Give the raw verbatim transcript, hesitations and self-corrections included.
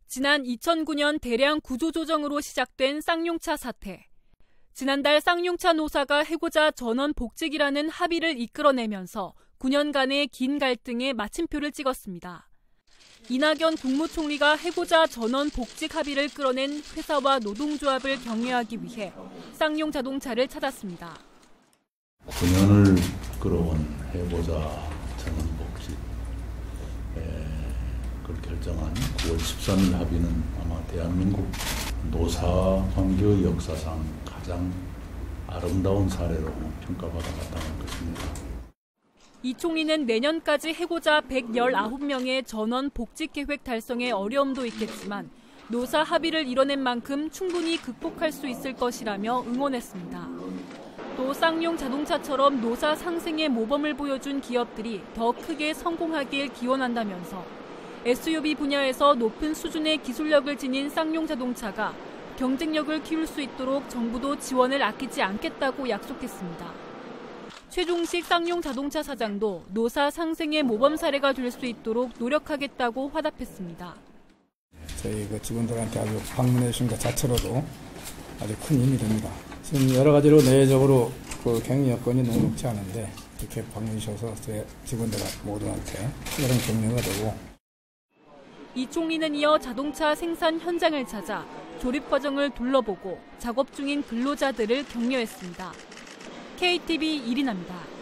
지난 이천구 년 대량 구조조정으로 시작된 쌍용차 사태. 지난달 쌍용차 노사가 해고자 전원 복직이라는 합의를 이끌어내면서 구 년간의 긴 갈등에 마침표를 찍었습니다. 이낙연 국무총리가 해고자 전원 복직 합의를 끌어낸 회사와 노동조합을 격려하기 위해 쌍용자동차를 찾았습니다. 구 년을 끌어온 해고자 전원 복직 그걸 결정한 구월 십삼일 합의는 아마 대한민국 노사 관계의 역사상 가장 아름다운 사례로 평가받아 마땅할 것입니다. 이 총리는 내년까지 해고자 백십구 명의 전원 복직 계획 달성에 어려움도 있겠지만 노사 합의를 이뤄낸 만큼 충분히 극복할 수 있을 것이라며 응원했습니다. 또 쌍용 자동차처럼 노사 상생의 모범을 보여준 기업들이 더 크게 성공하길 기원한다면서 에스유브이 분야에서 높은 수준의 기술력을 지닌 쌍용 자동차가 경쟁력을 키울 수 있도록 정부도 지원을 아끼지 않겠다고 약속했습니다. 최종식 쌍용 자동차 사장도 노사 상생의 모범 사례가 될 수 있도록 노력하겠다고 화답했습니다. 저희 그 직원들한테 아주 방문해 주신 것 자체로도 아주 큰 힘이 됩니다. 지금 여러 가지로 내외적으로 그 경영 여건이 녹록지 않은데 이렇게 방문해 주셔서 제 직원들 모두한테 이런 격려가 되고. 이 총리는 이어 자동차 생산 현장을 찾아 조립 과정을 둘러보고 작업 중인 근로자들을 격려했습니다. 케이티비 이리나입니다.